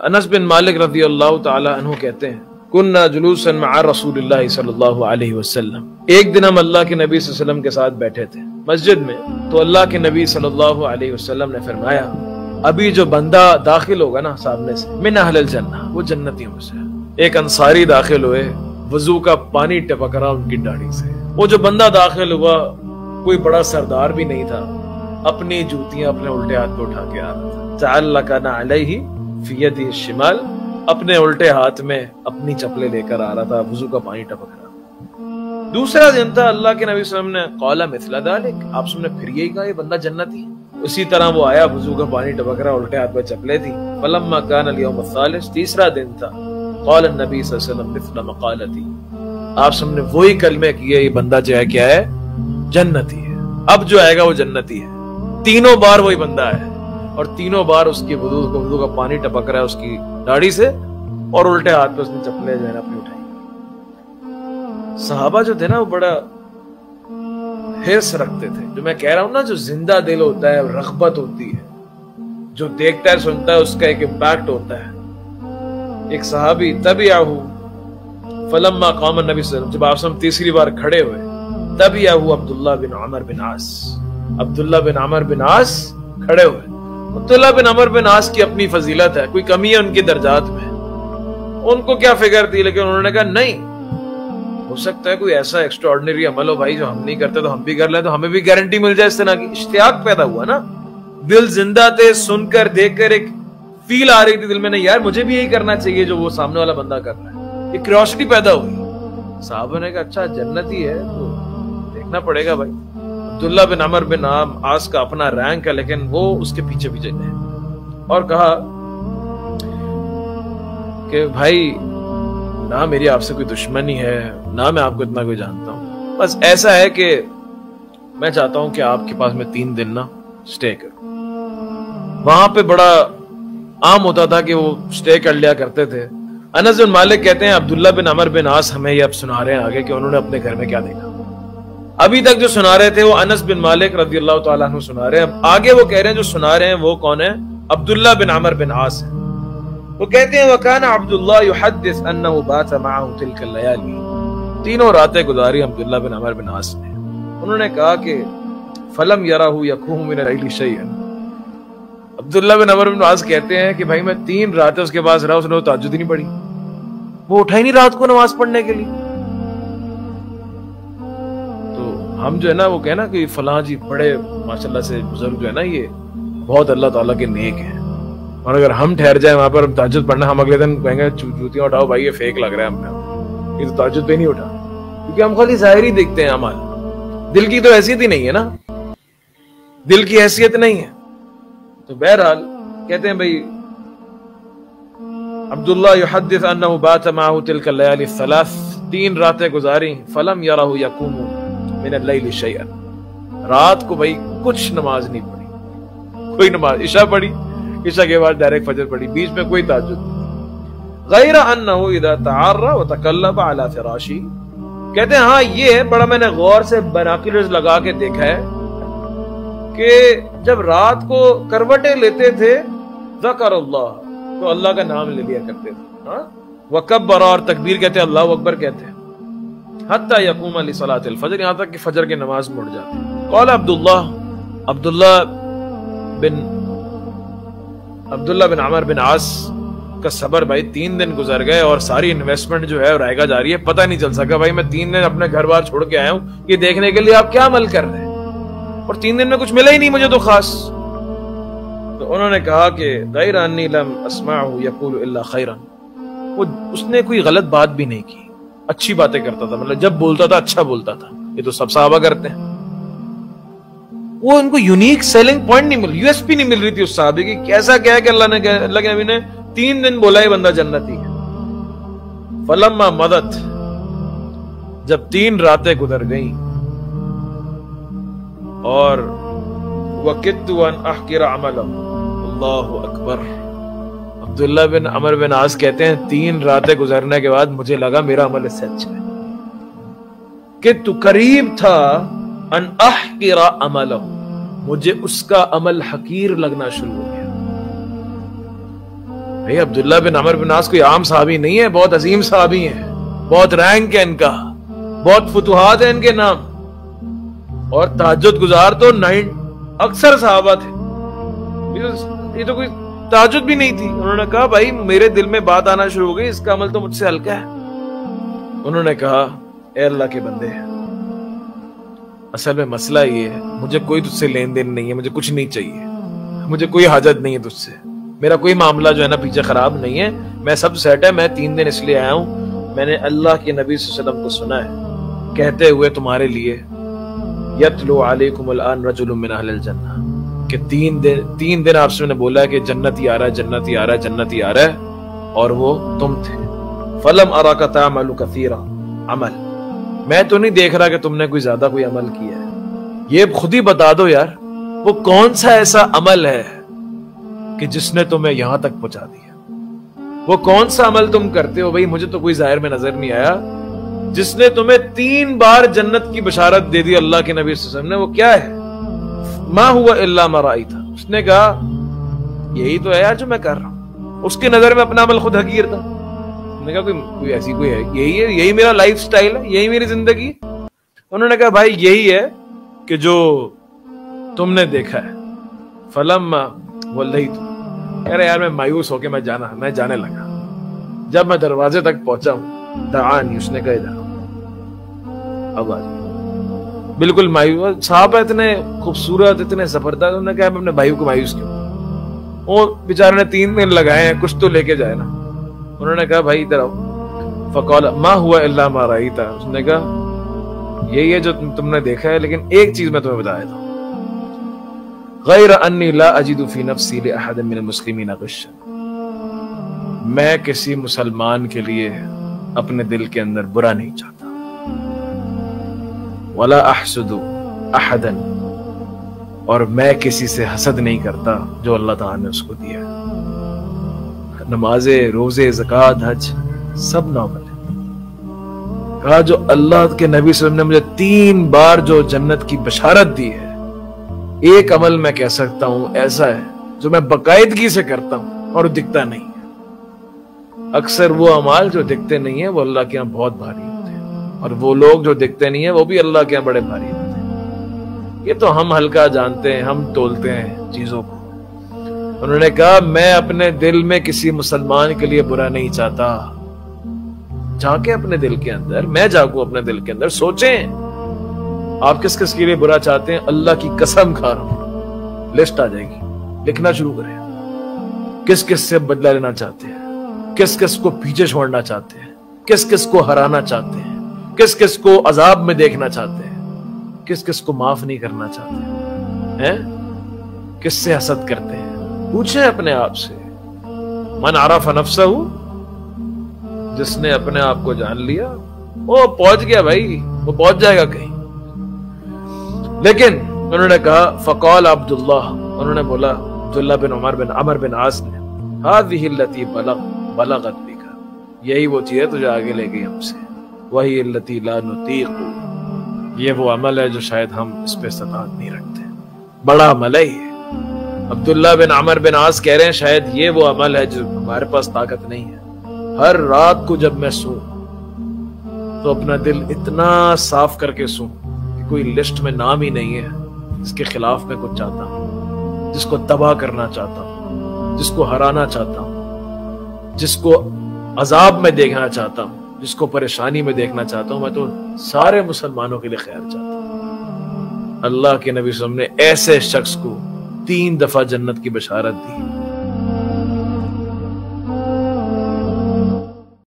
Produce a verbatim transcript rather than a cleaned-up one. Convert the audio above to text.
انس بن مالک رضی اللہ تعالی عنہ کہتے ہیں کننا جلوسا مع رسول اللہ صلی اللہ علیہ وسلم، ایک دن ہم اللہ کے نبی صلی اللہ علیہ وسلم کے ساتھ بیٹھے تھے مسجد میں، تو اللہ کے نبی صلی اللہ علیہ وسلم نے فرمایا ابھی جو بندہ داخل ہوگا نا سامنے سے من اہل الجنہ، وہ جنتیوں میں سے۔ ایک انصاری داخل ہوئے، وضو کا پانی ٹپک رہا ان کی داڑھی سے۔ وہ جو بندہ داخل ہوا کوئی بڑا سردار بھی نہیں تھا، اپنی جوتیاں اپنے الٹے ہاتھ پہ اٹھا کے آ رہا تھا، تعلق علیہ فی یدہ الشمال، اپنے الٹے ہاتھ میں اپنی چپلے لے کر آ رہا تھا، وضو کا پانی ٹپک رہا۔ دوسرا دن تھا، اللہ کے نبی صلی اللہ علیہ وسلم نے قال مثل ذلک، آپ سب نے پھر یہی کہا یہ بندہ جنتی ہے۔ اسی طرح وہ آیا، وضو کا پانی ٹپک رہا، الٹے ہاتھ میں چپلے تھی۔ فلما کان الیوم الثالث، تیسرا دن تھا، قال النبی صلی اللہ علیہ وسلم مثل مقالتی، آپ سب نے وہی کلمے کیے، یہ بندہ جو ہے کیا ہے، جنتی ہے، اب جو آئے گا وہ جنتی ہے۔ تینوں بار وہی بندہ ہے اور تینوں بار اس کی وضو کا وضو کا پانی ٹپک رہا ہے اس کی داڑھی سے، اور الٹے ہاتھ پہ اس نے چپلے جو ہے نا اپنی اٹھائی۔ صحابہ جو تھے نا وہ بڑا حرص رکھتے تھے، جو میں کہہ رہا ہوں نا، جو زندہ دل ہوتا ہے، رغبت ہوتی ہے، جو دیکھتا ہے سنتا ہے اس کا ایک امپیکٹ ہوتا ہے۔ ایک صحابی تبعہ فلما قام النبی صلی اللہ علیہ وسلم، جب آپ سب تیسری بار کھڑے ہوئے، تبعہ عبداللہ بن عمر بن عاص، عبداللہ بن عمر بن عاص کھڑے ہوئے۔ عبداللہ بن عمر بن عاص کی اپنی فضیلت ہے، کوئی کمی ہے ان کے درجات میں، ان کو کیا فکر تھی، لیکن انہوں نے کہا نہیں، ہو سکتا ہے کوئی ایسا ایکسٹراڈنری عمل ہو بھائی جو ہم نہیں کرتے تو ہم بھی کر لیں، تو ہمیں بھی گارنٹی مل جائے۔ اس طرح کی اشتیاق پیدا ہوا نا، دل زندہ تھے، سن کر دیکھ کر ایک فیل آ رہی تھی دل میں، نہیں یار مجھے بھی یہی کرنا چاہیے جو وہ سامنے والا بندہ کر رہا ہے، ایک کیوریوسٹی پیدا ہوئی۔ صحابہ نے کہا اچھا جنتی ہے تو دیکھنا پڑے گا بھائی۔ عبداللہ بن عمر بن عاص کا اپنا رینک ہے، لیکن وہ اس کے پیچھے پیچھے گئے اور کہا کہ بھائی نہ میری آپ سے کوئی دشمنی ہے، نہ میں آپ کو اتنا کوئی جانتا ہوں، بس ایسا ہے کہ میں چاہتا ہوں کہ آپ کے پاس میں تین دن نا سٹے کروں۔ وہاں پہ بڑا عام ہوتا تھا کہ وہ سٹے کر لیا کرتے تھے۔ انس بن مالک کہتے ہیں عبداللہ بن عمر بن عاص ہمیں یہ اب سنا رہے ہیں آگے کہ انہوں نے اپنے گھر میں کیا دیکھا۔ ابھی تک جو سنا رہے تھے وہ انس بن مالک رضی اللہ تعالیٰ عنہ سنا رہے ہیں، آگے وہ کہہ رہے ہیں جو سنا رہے ہیں وہ کون ہے، عبداللہ بن عمر بن عاص ہے۔ وہ کہتے ہیں وَكَانَ عَبْدُ اللَّهِ يُحَدِّثْ أَنَّهُ بَاتَ مَعَهُ تِلْكَ اللَّيَالِي، تینوں راتیں گزاری عبداللہ بن عمر بن عاص نے۔ انہوں نے کہا کہ فَلَمْ يَرَهُ يَقُومُ مِنَ اللَّيْلِ شَيْئًا، عبداللہ بن عمر بن عاص کہتے ہیں کہ بھائی میں تین راتیں اس کے پاس رہا، اس نے تہجد ہی نہیں پڑھی، وہ اٹھا ہی نہیں رات کو نماز پڑھنے کے لیے۔ تو ہم جو ہے نا وہ کہنا نا کہ فلاں جی بڑے ماشاءاللہ سے بزرگ جو ہے نا یہ بہت اللہ تعالیٰ کے نیک ہیں، اور اگر ہم ٹھہر جائیں وہاں پر تہجد پڑھنا، ہم اگلے دن کہیں گے جوتیاں اٹھاؤ بھائی یہ فیک لگ رہا ہے ہم نے، یہ تو تہجد پہ نہیں اٹھا، کیونکہ ہم خالی ظاہر ہی دیکھتے ہیں اعمال، دل کی تو حیثیت ہی نہیں ہے نا، دل کی حیثیت نہیں ہے۔ تو بہرحال کہتے ہیں بھائی عبداللہ یحدث انہ بات معہ تلک اللیالی الثلاث، تین راتیں گزاری، فلم یرہ یقوم من اللیل شیئا، رات کو بھائی کچھ نماز نہیں پڑھی، کوئی نماز، عشاء پڑھی، عشاء کے بعد ڈائریکٹ فجر پڑھی، بیچ میں کوئی تہجد، غیر انہ اذا تعارى وتقلب على فراشی، کہتے ہیں ہاں یہ ہے بڑا میں نے غور سے بیناکولرز لگا کے دیکھا ہے کہ جب رات کو کروٹیں لیتے تھے ذکر اللہ، تو اللہ کا نام لے لیا کرتے تھے، ہاں وکبر، اور تکبیر کہتے ہیں، اللہ اکبر کہتے ہیں، حتی یقوم لصلاۃ الفجر، یہاں تک کہ فجر کی نماز مڑ جاتی۔ قال عبداللہ، عبداللہ بن عبداللہ بن عمر بن عاص کا صبر بھائی، تین دن گزر گئے اور ساری انویسٹمنٹ جو ہے رائے گا جاری ہے، پتہ نہیں چل سکا بھائی میں تین دن اپنے گھر بار چھوڑ کے آیا ہوں یہ دیکھنے کے لیے آپ کیا عمل کر رہے ہیں، اور تین دن میں کچھ ملا ہی نہیں مجھے تو خاص۔ تو انہوں نے کہا کہ غیر انی لم اسمعہ یقول الا خیرا، وہ اس نے کوئی غلط بات بھی نہیں کی، اچھی باتیں کرتا تھا، مطلب جب بولتا تھا اچھا بولتا تھا، یہ تو سب صحابہ کرتے ہیں۔ وہ ان کو یونیک سیلنگ پوائنٹ نہیں مل، یو ایس پی نہیں مل رہی تھی اس صحابی کی، کیسا کیا ہے کہ اللہ نے اللہ کے نبی نے تین دن بولا یہ بندہ جنتی ہے۔ فلما مدت، جب تین راتیں گزر گئیں، اور وَكِدْتُ أَنْ أَحْقِرَ عَمَلَهُ، اللہ اکبر، عبداللہ بن عمر بن عاص کہتے ہیں تین راتیں گزرنے کے بعد مجھے لگا میرا عمل اس سے اچھا ہے، کہ تو قریب تھا ان احقر عملہ، مجھے اس کا عمل حقیر لگنا شروع ہو گیا۔ بھائی عبداللہ بن عمر بن عاص کوئی عام صحابی نہیں ہے، بہت عظیم صحابی ہیں، بہت رینک ہے ان کا، بہت فتوحات ہیں ان کے نام، اور تہجد گزار تو نائن اکثر صحابہ تھے، یہ تو کوئی تہجد بھی نہیں تھی۔ انہوں نے کہا بھائی میرے دل میں بات آنا شروع ہو گئی، اس کا عمل تو مجھ سے ہلکا ہے۔ انہوں نے کہا اے اللہ کے بندے، اصل میں مسئلہ یہ ہے مجھے کوئی تجھ سے لین دین نہیں ہے، مجھے کچھ نہیں چاہیے، مجھے کوئی حاجت نہیں ہے تجھ سے، میرا کوئی معاملہ جو ہے نا پیچھے خراب نہیں ہے، میں سب سیٹ ہے، میں تین دن اس لیے آیا ہوں، میں نے اللہ کے نبی صلی اللہ علیہ وسلم کو سنا ہے کہتے ہوئے تمہارے لیے یتلو علیکم الان رجل من اہل الجنہ، کہ تین دن تین دن آپ سے نے بولا ہے کہ جنتی آ رہا ہے، جنتی آ رہا ہے، جنتی آ رہا ہے، اور وہ تم تھے۔ فلم اراک تعمل کثیرا عمل، میں تو نہیں دیکھ رہا کہ تم نے کوئی زیادہ کوئی عمل کیا ہے، یہ خود ہی بتا دو یار وہ کون سا ایسا عمل ہے کہ جس نے تمہیں یہاں تک پہنچا دیا، وہ کون سا عمل تم کرتے ہو؟ بھائی مجھے تو کوئی ظاہر میں نظر نہیں آیا جس نے تمہیں تین بار جنت کی بشارت دے دی اللہ کے نبی صلی اللہ علیہ وسلم نے، وہ کیا ہے؟ ما ہوا الا ما رأیت، اس نے کہا یہی تو ہے یار جو میں کر رہا ہوں، اس کی نظر میں اپنا عمل خود حقیر تھا، اس نے کہا کوئی کوئی ایسی کوئی ہے، یہی ہے، یہی میرا لائف سٹائل ہے، یہی میری زندگی۔ انہوں نے کہا بھائی یہی ہے کہ جو تم نے دیکھا ہے۔ فلما وليت، کہہ رہے یار میں مایوس ہو کے میں جانا میں جانے لگا، جب میں دروازے تک پہنچا ہوں دعانی، اس نے کہا ادھر اب آ جائے، بالکل مایوس، صحابہ اتنے خوبصورت اتنے زبردست، انہوں نے کہا میں اپنے بھائیوں کو مایوس کیوں، وہ بیچارے نے تین دن لگائے ہیں، کچھ تو لے کے جائے نا۔ انہوں نے کہا بھائی ادھر آؤ، فقال ما ہوا الا ما رأیت، اس نے کہا یہی ہے جو تم نے دیکھا ہے، لیکن ایک چیز میں تمہیں بتا دیتا ہوں، غیر انی لا اجد فی نفسی لأحد من المسلمین غشا، میں کسی مسلمان کے لیے اپنے دل کے اندر برا نہیں چاہتا، ولا احسد احدا، اور میں کسی سے حسد نہیں کرتا جو اللہ تعالیٰ نے اس کو دیا، نمازیں، روزے، زکوٰۃ، حج سب نارمل ہے۔ کہا جو اللہ کے نبی صلی اللہ علیہ وسلم نے مجھے تین بار جو جنت کی بشارت دی ہے، ایک عمل میں کہہ سکتا ہوں ایسا ہے جو میں باقاعدگی سے کرتا ہوں اور دکھتا نہیں ہے۔ اکثر وہ اعمال جو دکھتے نہیں ہیں وہ اللہ کے ہاں بہت بھاری ہوتے ہیں، اور وہ لوگ جو دکھتے نہیں ہیں وہ بھی اللہ کے ہاں بڑے بھاری ہوتے ہیں۔ یہ تو ہم ہلکا جانتے ہیں، ہم تولتے ہیں چیزوں کو۔ انہوں نے کہا میں اپنے دل میں کسی مسلمان کے لیے برا نہیں چاہتا، جا کے اپنے دل کے اندر، میں جاگوں اپنے دل کے اندر، سوچیں آپ کس کس کے لیے برا چاہتے ہیں۔ اللہ کی قسم کھا رہا ہوں، لسٹ آ جائے گی، لکھنا شروع کریں، کس کس سے بدلہ لینا چاہتے ہیں، کس کس کو پیچھے چھوڑنا چاہتے ہیں، کس کس کو ہرانا چاہتے ہیں، کس کس کو عذاب میں دیکھنا چاہتے ہیں، کس کس کو معاف نہیں کرنا چاہتے ہیں، کس سے حسد کرتے ہیں۔ پوچھیں اپنے آپ سے، من عرف نفسہ، جس نے اپنے آپ کو جان لیا وہ پہنچ گیا بھائی، وہ پہنچ جائے گا کہیں۔ لیکن انہوں نے کہا فقال عبداللہ، انہوں نے بولا عبداللہ بن عمر بن عمر بن عاص نے، هذه التي بلغ بلغت بك، یہی وہ چیز ہے تجھے آگے لے گئی ہم سے، وہی التي لا نطيق، یہ وہ عمل ہے جو شاید ہم اس پہ استطاعت نہیں رکھتے، بڑا عمل ہے یہ۔ عبداللہ بن عمر بن عاص کہہ رہے ہیں شاید یہ وہ عمل ہے جو ہمارے پاس طاقت نہیں ہے۔ ہر رات کو جب میں سوں تو اپنا دل اتنا صاف کر کے سوں کہ کوئی لسٹ میں نام ہی نہیں ہے جس کے خلاف میں کچھ چاہتا ہوں، جس کو تباہ کرنا چاہتا ہوں، جس کو ہرانا چاہتا ہوں، جس کو عذاب میں دیکھنا چاہتا ہوں، جس کو پریشانی میں دیکھنا چاہتا ہوں۔ میں تو سارے مسلمانوں کے لیے خیر چاہتا ہوں۔ اللہ کے نبی صلی اللہ علیہ وسلم نے ایسے شخص کو تین دفعہ جنت کی بشارت دی۔